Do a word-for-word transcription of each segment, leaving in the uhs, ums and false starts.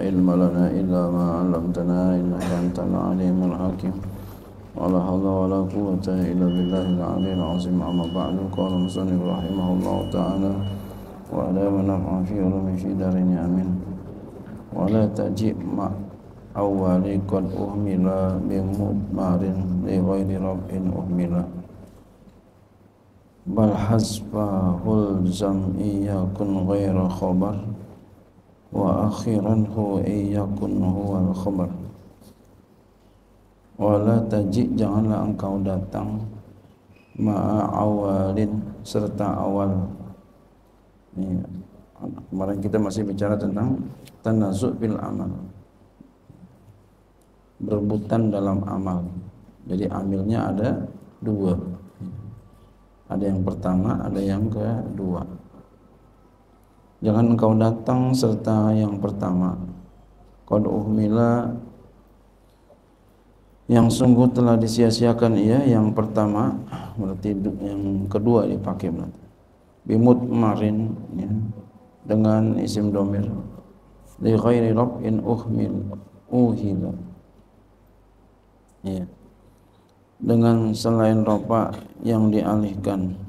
علم لنا إلا ما علمتنا إنك أنت العليم الحكيم ولا حول ولا قوة إلا بالله العلي العظيم. أما بعد، قال المصنف رحمه الله تعالى وعلى ونفع في علوم في دارين آمين. ولا تجيء مع أول قد أهمل بمضمر لغير رب أهمل بل حسبه الزم إن يكن غير خبر وأخيرا هو إن يكن هو الخبر. Wala taji, janganlah engkau datang ma'a awalin, serta awal. Ini, kemarin kita masih bicara tentang tanazu' bil amal, berebutan dalam amal. Jadi amilnya ada dua, ada yang pertama, ada yang kedua. Jangan engkau datang serta yang pertama. Qad uhmila, yang sungguh telah disia-siakan ia. Yang pertama berarti yang kedua dipakai berarti bimut marin, ya, dengan isim domir li ghairi rab'in uhmil uhila, ya, dengan selain ropa yang dialihkan.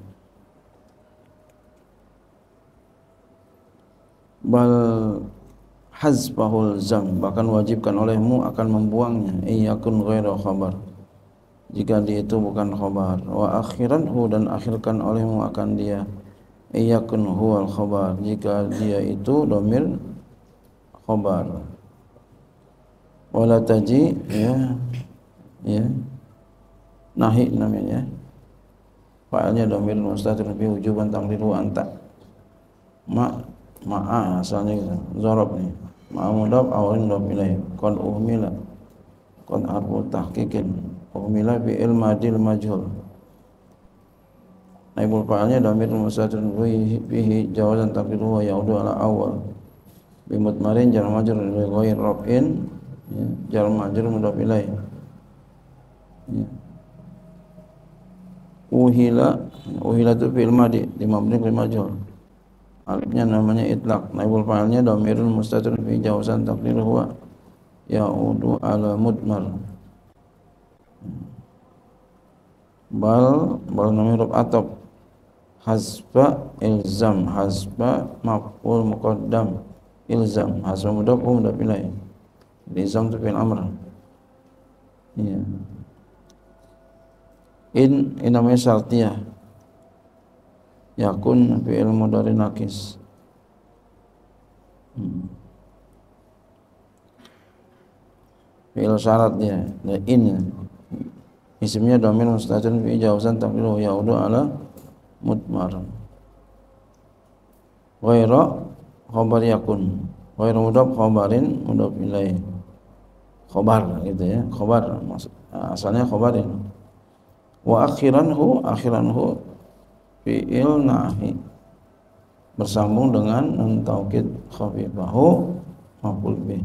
Bal hazbahul zam, bahkan wajibkan olehmu akan membuangnya. Iyakun ghairu khabar, jika dia itu bukan khabar. Wa akhiranhu, dan akhirkan olehmu akan dia. Iyakun huwal khabar, jika dia itu domir khabar. Wala taji, ya, ya, nahi namanya. Fa'alnya domir mustatir fi wujuban taqdiru anta. Ma ma'a asalnya gitu. Zarab nih. Ma'a mudhaf awalin mudhaf ilaih. Qad uhmila, qad harfu tahqiqin, uhmila fi ilmadil majhul. Naibul fa'alnya dhamir mustatir fihi jawazan taqdiruhu wa ya'udu ala awal. Bimutmarin jar majrur li ghairi raf'in, jar majrur mudhaf ilaih. Uhila, uhila itu fi'il madi di mabni lil majhul. Alifnya namanya itlaq. Naibul fa'ilnya dhamirun mustatir fi jawazan taqdiruhu huwa ya'udu ala mudmar. Bal bal namanya rub atop. Hasba ilzam, hasba maf'ul muqaddam, ilzam hasba mudhaf mudhaf ilaih. Ilzam itu fi'il amr. Ya. In ini namanya syartiyah. Yakun fi'il mudhari nakis. Hmm. Fi'il syarat dia, in. Isimnya dhamir mustatir fi jawazan taqdiruhu ya'udu ala mudmar. Ghaira khabar yakun. Ghaira mudhaf khabarin mudhaf ilaih. Khabar gitu ya, khabar maksud asalnya khabarin. Wa akhiranhu, akhiranhu fi'il nahi, bersambung dengan nun taukid khafifahu maf'ul bih.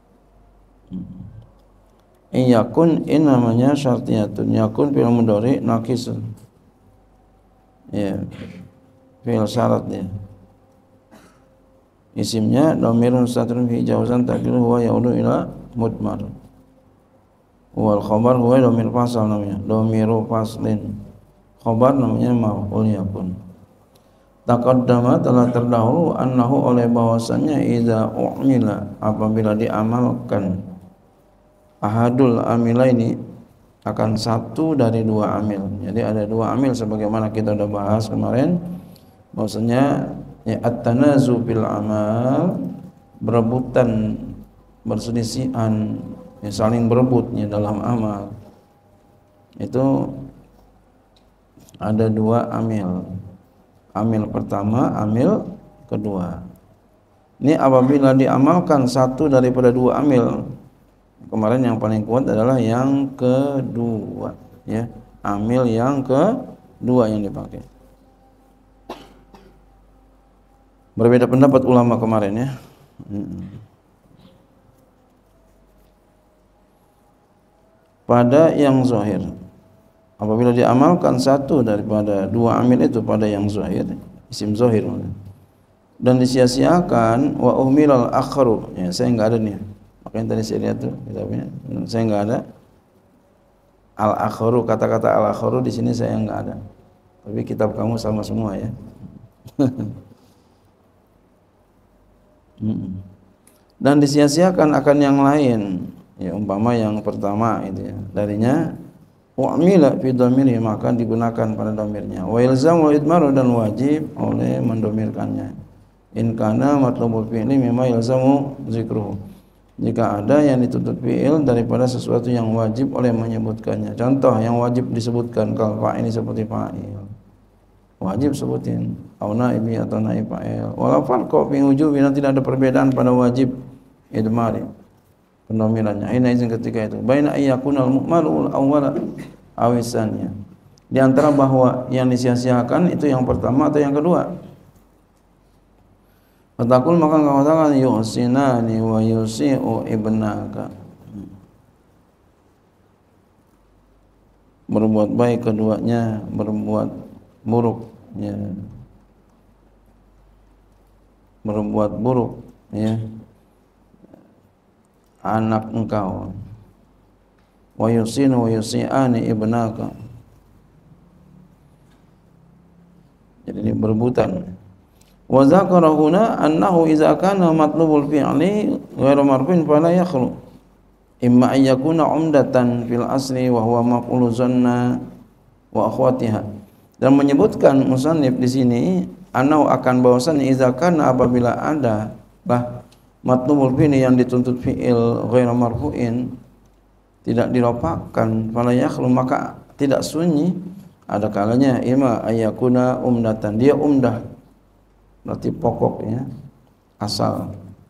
In yakun, in namanya syartiyatun, yakun fi'il mudhari naqisun, ya, fi'il syarat dia. Isimnya dhamirun mustatirun fi jawazan taqdiruhu huwa ya'udu ila mudmar. Wal khabar huwa dhamir fasal namanya, dhamiru faslin. Khabar namanya maf'ul yakun. Taqaddama, telah terdahulu, annahu, oleh bahwasannya, idza u'mila, apabila diamalkan, ahadul amilaini, akan satu dari dua amil. Jadi ada dua amil sebagaimana kita sudah bahas kemarin, bahwasanya ya, at-tanazu bil amal, berebutan, berselisihan, ya, saling berebutnya dalam amal. Itu ada dua amil. Amil pertama, amil kedua. Ini apabila diamalkan satu daripada dua amil, kemarin yang paling kuat adalah yang kedua, ya, amil yang kedua yang dipakai. Berbeda pendapat ulama kemarin, ya. Pada yang zahir, apabila diamalkan satu daripada dua amil itu pada yang zahir, isim zahir, dan disia-siakan wa umilal akharu. Ya, saya enggak ada nih. Makanya tadi saya lihat tuh kitabnya, saya enggak ada al akharu, kata-kata al akharu di sini saya enggak ada. Tapi kitab kamu sama semua ya. Dan disia-siakan akan yang lain. Ya, umpama yang pertama itu ya. Darinya wa'mila fi dhamiri, maka digunakan pada dhamirnya. Wa ilzamu idmaru, dan wajib oleh mendomirkannya. In kana matlubul fi'li mimma ilzamu zikruhu. Jika ada yang dituntut fi'il daripada sesuatu yang wajib oleh menyebutkannya. Contoh yang wajib disebutkan, kal fa'il seperti fa'il. Wajib sebutin au naibi atau naib fa'il. Wala farqa fi wujubi, tidak ada perbedaan pada wajib idmari pendomirannya. Ini izin ketika itu baina ayyakunal mu'malul awwala awisannya, di antara bahwa yang disia-siakan itu yang pertama atau yang kedua. Fatakul, maka engkau katakan yusinani wa yusi'u ibnaka, berbuat baik keduanya, berbuat buruk ya, berbuat buruk ya anak engkau. Wa yusinu wa yusi'ani ibnaka, jadi ini berebutan. Wa zakara huna annahu idza kana matlubul fi'li ghairu marfu'in fala yakhlu imma an yakuna umdatan fil asli wa huwa maf'ulu zanna wa akhwatiha. Dan menyebutkan musannif di sini annahu akan bahwasannya idza kana, apabila ada lah matlubul fi'li yang dituntut fi'il ghairu marfu'in, tidak dirofakkan, fala yakhlu, maka tidak sunyi. Ada kalanya ima ayakuna umdatan, dia umdah, berarti pokoknya asal.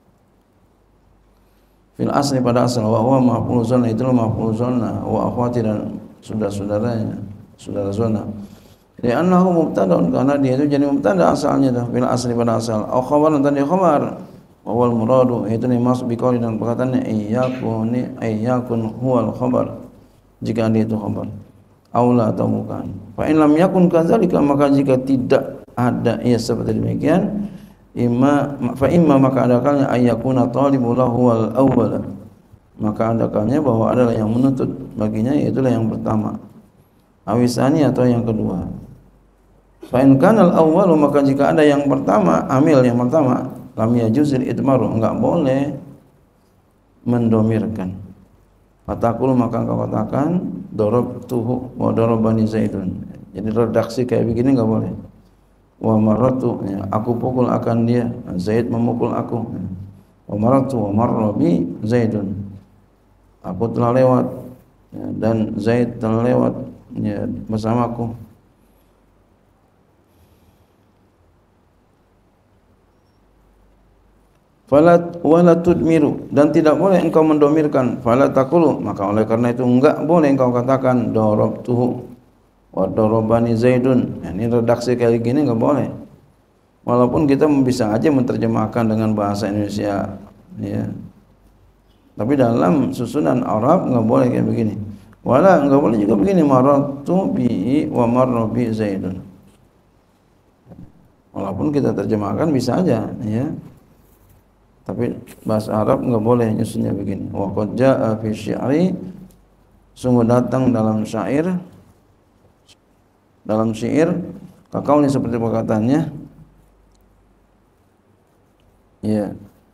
Fil asli, pada asal, wa huwa maf'ul zona, itu maf'ul zona, wa akhwati, dan saudara-saudaranya, saudara zona. Li'annahu mubtada'un, karena dia itu jadi mubtada asalnya dah, fil asli pada asal. Au khabar, dan dia khabar. Wal muradu, itu ni masuk biqauli, dan perkataannya iyyakun iyyakun huwal khabar, jika dia itu khabar, aula atau bukan. Fa in lam yakun kadzalika, maka jika tidak ada ia seperti demikian, imma fa imma, maka ada kalanya ayyakuna talibul lahu wal awwal, maka ada kalanya bahwa adalah yang menuntut baginya, yaitulah yang pertama, awisani atau yang kedua. Fa in kana al awwal, maka jika ada yang pertama, amil yang pertama, lam yajuzil idmaru, enggak boleh mendomirkan. Fatakul, maka engkau katakan darabtuhu wa darabani Zaidun. Jadi redaksi kayak begini enggak boleh. Wa maratu, ya, aku pukul akan dia, Zaid memukul aku. Wa maratu wa marra bi Zaidun, aku telah lewat ya, dan Zaid telah lewat ya, bersamaku. Falat wala tudmiru, dan tidak boleh engkau mendomirkan. Falat taqulu, maka oleh karena itu enggak boleh engkau katakan darabtuhu wa darabani Zaidun. Ini redaksi kayak gini enggak boleh. Walaupun kita bisa aja menerjemahkan dengan bahasa Indonesia ya. Tapi dalam susunan Arab enggak boleh kayak begini. Wala enggak boleh juga begini, maratu bi wa marra bi Zaidun. Walaupun kita terjemahkan bisa aja ya. Tapi bahasa Arab enggak boleh nyusunnya begini. Wa qad jaa fi syi'ri, sungguh datang dalam syair, dalam syair kakau ini seperti perkataannya ya,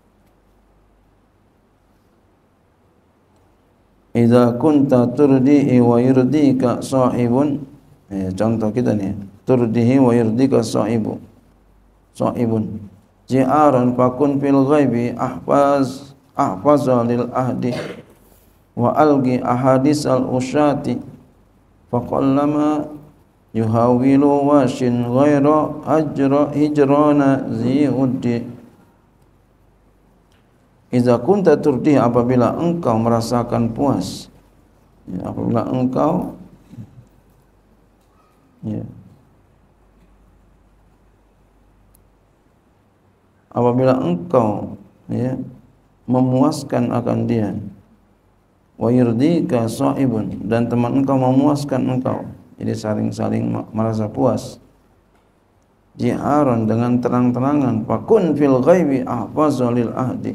idza kunta turdihi wa yurdika sahibun, ya, contoh kita nih, turdihi wa yurdika sahibu sahibun ji'aran fakun fil ghaibi ahfaz ahfaza lil ahdi wa algi ahadisal usyati faqallama yuhawilu washin ghaira ajra hijrana zi'uddi. Iza kunta turdi, apabila engkau merasakan puas ya, apabila engkau ya, apabila engkau ya, memuaskan akan dia, wa yurdika sahibun, dan teman engkau memuaskan engkau, jadi saling-saling merasa puas. jiharan dengan terang-terangan, fakun fil ghaibi ahfaza lil ahdi,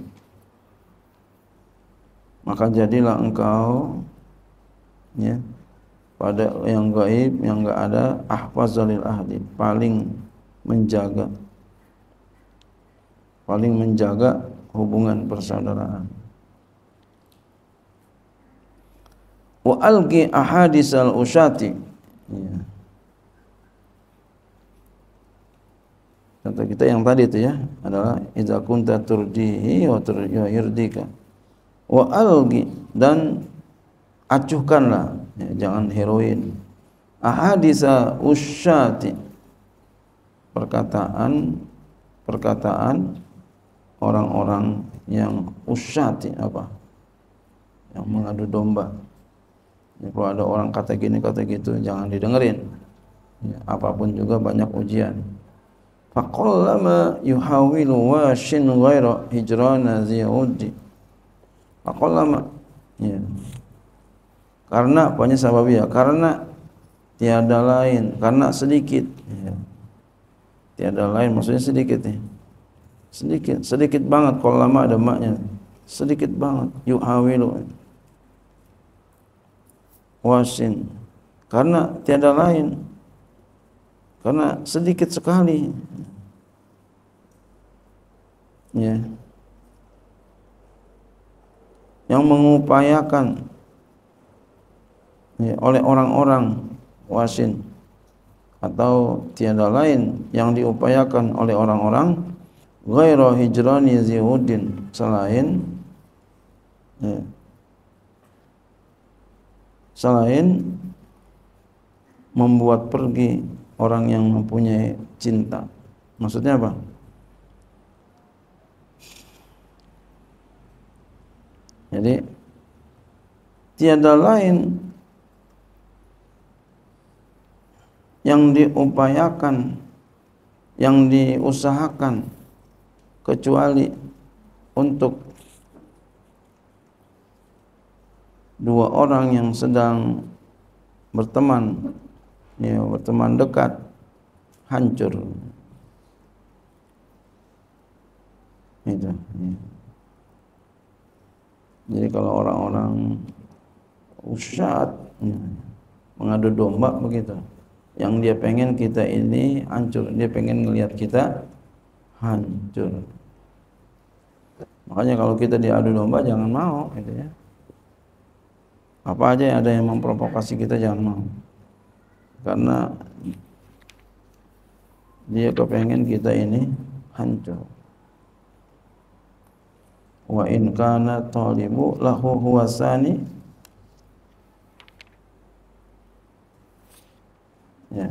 maka jadilah engkau ya pada yang gaib, yang enggak ada, ahfaza lil ahdi, paling menjaga paling menjaga hubungan persaudaraan. Wa alqi ahadisal usyati, ya. Contoh kita yang tadi itu ya adalah idza kunta turdihi wa yurdika. Wa alqi, dan acuhkanlah, ya, jangan heroin, ahadisa usyati, perkataan perkataan orang-orang yang usyati, apa, yang mengadu domba. Ya, kalau ada orang kata gini kata gitu jangan didengerin, ya, apapun juga banyak ujian. Faqallama yuhawilu washin ghaira hijrana ziyudi, faqallama, ya, karena apanya sababnya, karena tiada lain, karena sedikit, ya. Tiada lain maksudnya sedikit ya. Sedikit, sedikit banget, kalau lama ada maknya. Sedikit banget, yuhawilu wasin, karena tiada lain, karena sedikit sekali, ya, yang mengupayakan, ya, oleh orang-orang, wasin, atau tiada lain yang diupayakan oleh orang-orang, ghairu hijrani zihudin, selain, ya, selain membuat pergi orang yang mempunyai cinta. Maksudnya apa? Jadi tiada lain yang diupayakan, yang diusahakan kecuali untuk dua orang yang sedang berteman, ya, berteman dekat, hancur. Itu. Ya. Jadi kalau orang-orang usyat, ya, mengadu domba begitu, yang dia pengen kita ini hancur, dia pengen ngelihat kita hancur. Makanya kalau kita diadu domba jangan mau, gitu ya. Apa aja yang ada yang memprovokasi kita jangan mau, karena dia kepengen kita ini hancur. Wa in kana talibu lahu huwasani, ya.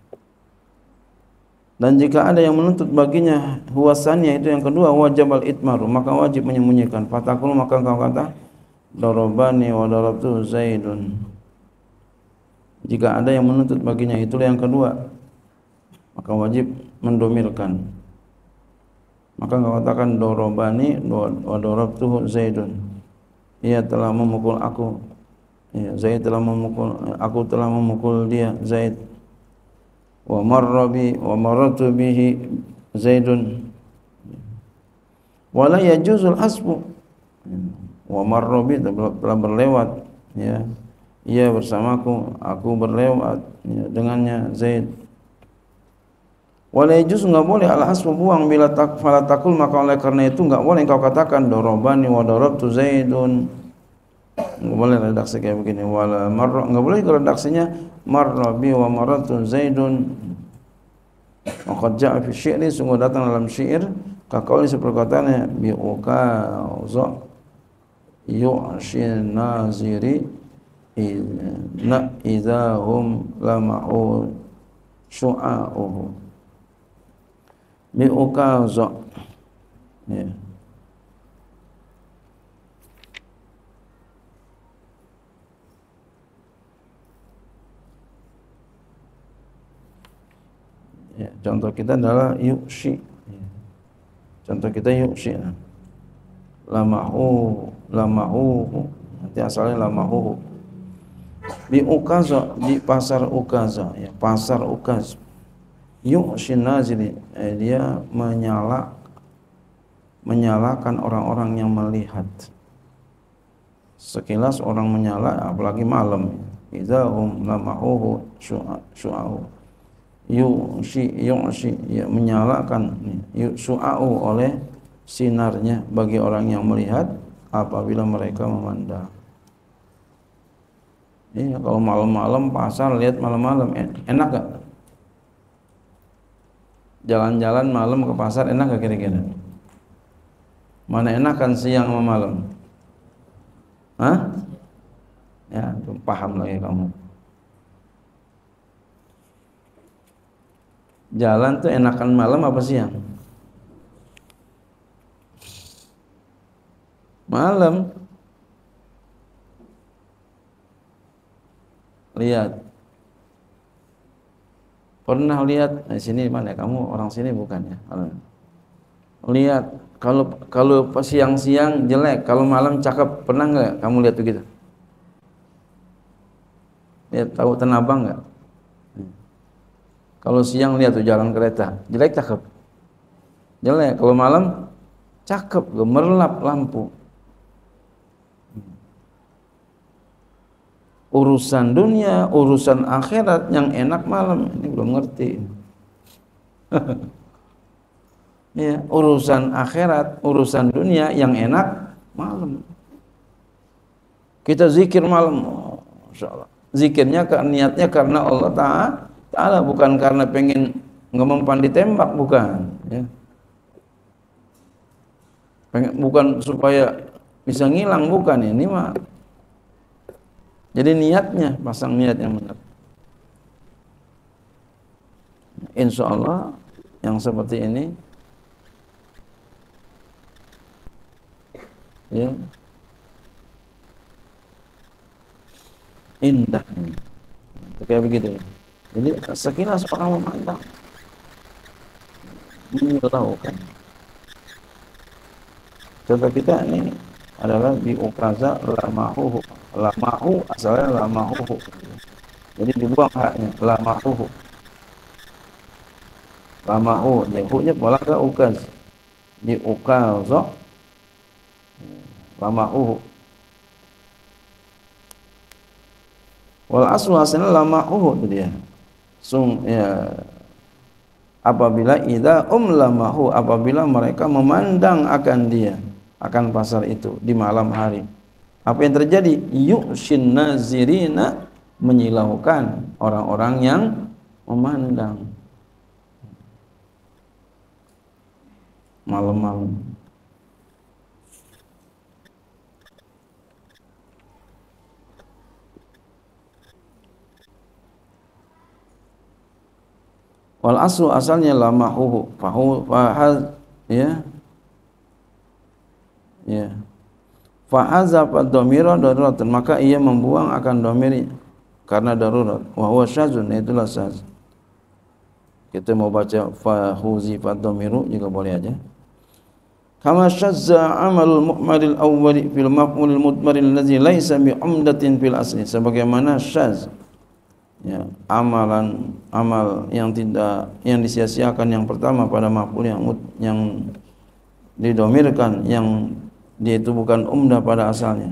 Dan jika ada yang menuntut baginya huwasannya, itu yang kedua, wajib al-itmaru, maka wajib menyembunyikan. Fatakul, maka kau kata, darabani wa darabtu Zaidun. Jika ada yang menuntut baginya, itulah yang kedua, maka wajib mendomirkan. Maka kau katakan darabani wa darabtu Zaidun, ia telah memukul aku, ya, Zaid telah memukul aku, telah memukul dia, Zaid. Wa marra bi wa marratu bihi Zaidun, wala yajuzul hasbu, wa marra bi, telah berlewat, ya, ia bersamaku, aku berlewat, ya, dengannya Zaid. Wala yajuz, enggak boleh al hasbu, buang, bila tak fala takul, maka oleh karena itu enggak boleh engkau katakan darabani wa darabtu Zaidun. Enggak boleh redaksi kayak begini. Wala marra, enggak boleh kalau redaksinya marra bi wa marratu Zaidun. Maka ja'a fi syi'ri, sungguh datang dalam syair, kaqauli, seperti katanya, bi uqaza yu'shin naziri na idahum lama'u syu'a'uhu. Bi uqaza, ya. Ya, contoh kita adalah yu'shi. Contoh kita yu'shi. Lamahu, lamahu, nanti asalnya lamahu. Di Ukaza, di pasar Ukaza, ya, pasar Ukaz. yu'shin nazili, eh, dia menyala menyalakan orang-orang yang melihat. Sekilas orang menyala, apalagi malam. Idza hum lamahuhu syu'a'u, yu'shi yu'shi, ya, menyalakan syu'a'u oleh sinarnya bagi orang yang melihat apabila mereka memandang. Iya, kalau malam-malam pasar lihat malam-malam enak gak? Jalan-jalan malam ke pasar enak gak kira-kira? Mana enakan siang sama malam? Hah? Ya, paham lagi kamu. Jalan tuh enakan malam apa siang? Malam. Lihat. Pernah lihat di sini mana kamu orang sini bukan ya? Lihat kalau kalau siang-siang jelek, kalau malam cakep, pernah nggak kamu lihat begitu? Lihat tahu Tanah Abang nggak? Kalau siang lihat tuh jalan kereta, jelek cakep. Jelek, kalau malam cakep, gemerlap lampu. Urusan dunia, urusan akhirat yang enak malam, ini belum ngerti. Ya, urusan akhirat, urusan dunia yang enak malam. Kita zikir malam, insyaallah. Zikirnya niatnya karena Allah Ta'ala, bukan karena pengen ngemempan ditembak, bukan. Ya. Pengen, bukan supaya bisa ngilang, bukan. Ini mah. Jadi niatnya, pasang niat yang benar. Insya Allah yang seperti ini, ya, indah. Kayak begitu. Jadi sekilas orang memandang, menyilaukan. Contoh kita ini adalah di ukaza lamahu. Lamahu asalnya lamahu. Jadi dibuang haknya lamahu. Lamahu, dia hunya pola ke ukaz. Di ukaza lamahu. Wal aslu asalnya lamahu itu dia. Sung ya, apabila idza um lamahu, apabila mereka memandang akan dia, akan pasar itu di malam hari. Apa yang terjadi? Yu'shin nazirina, menyilaukan orang-orang yang memandang malam-malam. Wal aslu asalnya lamahu, fahu fahaz, ya. Ya. Fa'azafa dhamira daruratan, maka ia membuang akan dhamir karena darurat. Wa huwa syazun, itulah syaz. Kita mau baca fahuzifa dhamiru juga boleh aja. Kama syazza amalul mu'malil awwali fil maf'ulil mudmaril ladzi laisa bi umdatin fil asli, sebagaimana syaz, ya, amalan amal yang tidak, yang disia-siakan yang pertama pada maf'ul yang yang didomirkan, yang dia itu bukan umdah pada asalnya.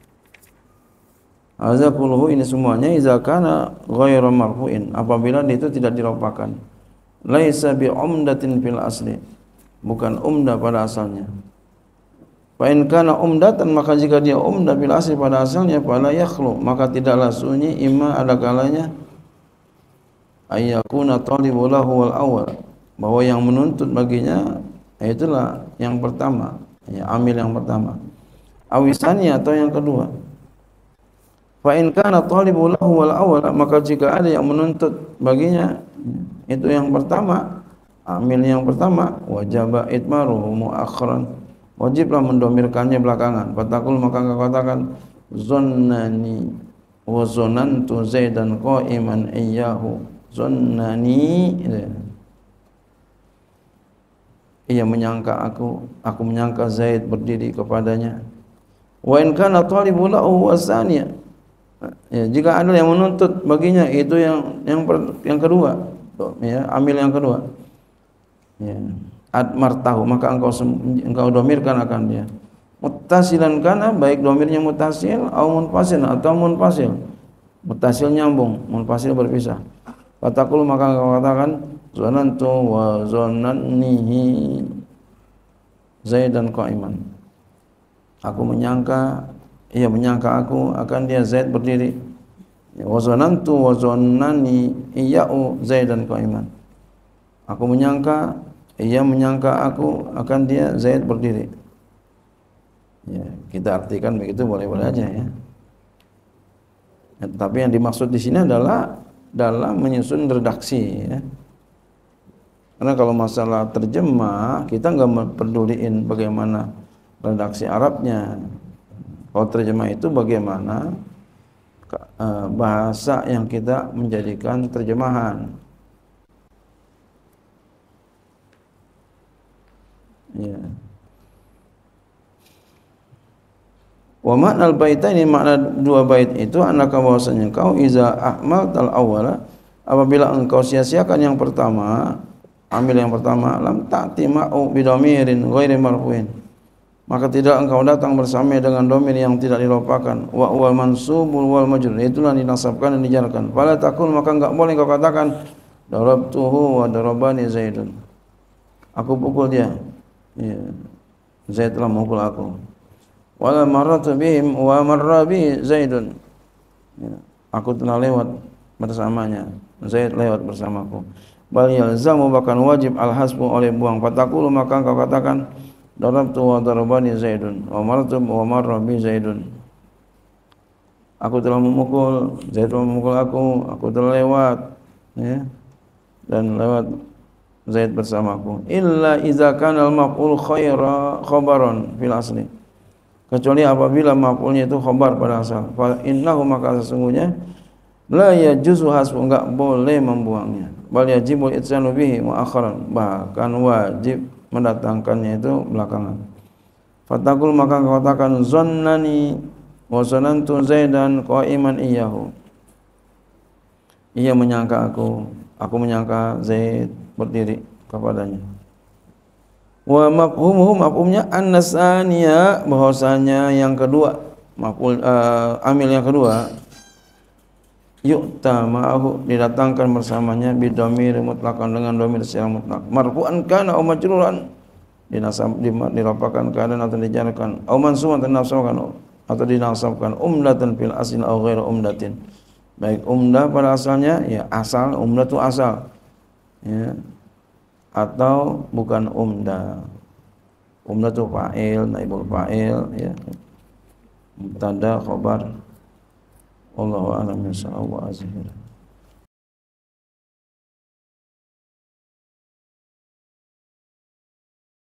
Hadza kulluhu, ini semuanya idza kana ghairu marfu'in, apabila dia itu tidak dirofakkan. Laisa bi umdatin fil asli, bukan umdah pada asalnya. Fa in kana umdatan, maka jika dia umdah bil asli pada asalnya, fala yakhlu, maka tidaklah sunyi imma ada kalanya ayyakuna talibu lahu wal awwal, bahwa yang menuntut baginya itulah yang pertama, ya, amil yang pertama, awisani atau yang kedua. Fa in kana talibu lahu wal awwal, maka jika ada yang menuntut baginya itu yang pertama, amil yang pertama, wajaba itmaruhu muakhiran, wajiblah mendomirkannya belakangan. Fatakul, maka engkau katakan zannani wa zonantu zaidan qa'iman iyyahu. Zannani, ia menyangka aku, aku menyangka Zaid berdiri kepadanya. Wa in kana talibu lahu wasaniya, ya, jika ada yang menuntut baginya itu yang yang per, yang kedua, ya, amil yang kedua. Ya. Admartahu, maka engkau engkau domirkan akan dia. Muttasilan kana, baik domirnya muttasil atau munfasil atau munfasil. Muttasil nyambung, munfasil berpisah. Fatakul, maka engkau katakan zonantu wa zonannihi Zaidan qa'iman. Aku menyangka, ia menyangka aku akan dia Zaid berdiri. Wa zonantu wa zonani iya'u Zaidan qa'iman. Aku menyangka, ia menyangka aku akan dia Zaid berdiri. Ya, kita artikan begitu boleh-boleh aja ya. Ya, tapi yang dimaksud di sini adalah dalam menyusun redaksi ya. Karena kalau masalah terjemah kita nggak peduliin bagaimana redaksi Arabnya. Kalau terjemah itu bagaimana bahasa yang kita menjadikan terjemahan. Ya. Wa ma'nal baitaini, makna dua bait itu anaka bahwasanya kau iza ahmaltal awwala, apabila engkau sia-siakan yang pertama, ambil yang pertama, lam ta'ti ma'u bidhamirin ghairi marfu'in, maka tidak engkau datang bersama dengan domir yang tidak diropakan. Wa wal mansubul wal majrur, itulah dinasabkan dan dijarkan. Fala takun, maka enggak boleh kau katakan darabtuhu wa darabani Zaidun, aku pukul dia, ya, Zaid telah memukul aku. Wala marratu bihim wa marra bi Zaidun, ya, aku telah lewat bersamanya, Zaid lewat bersamaku. Bal yalzamu, bahkan wajib al-hasbu oleh buang. Fatakulu, maka engkau katakan darabtu wa darabani Zaidun wa marratu wa marra bi Zaidun, aku telah memukul, Zaid telah memukul aku, aku telah lewat, ya, dan lewat Zaid bersamaku. Illa iza kana al-maf'ul khaira khabaran fil asli, kecuali apabila maf'ulnya itu khabar pada asal. Fa innahu, maka sesungguhnya la yajuzu hasbu, enggak boleh membuangnya. Bal yajibul itsanu bihi muakharan, bahkan wajib mendatangkannya itu belakangan. Fatakul, maka kau katakan zannani wa zanantu Zaidan qa'iman iyyahu, ia menyangka aku, aku menyangka Zaid berdiri kepadanya. Wa mafhumuhu, mafhumnya annasaniya, bahwasanya yang kedua, maf'ul uh, amil yang kedua, yu'ta ma'ahu, didatangkan bersamanya bidhamir mutlaqan, dengan dhamir secara mutlak. Marfu'an kana aw majruran, dinasab dirapakan keadaan atau dijarkan, aw mansuban atau dinasabkan atau dinasabkan, umdatan fil asl aw ghairu umdatin, baik umdah pada asalnya, ya asal, umdah itu asal, ya, atau bukan umdah. Umdah itu fa'il, naibul fa'il, ya, mubtada, khabar. Wallahu a'lam bishawab wa azhir.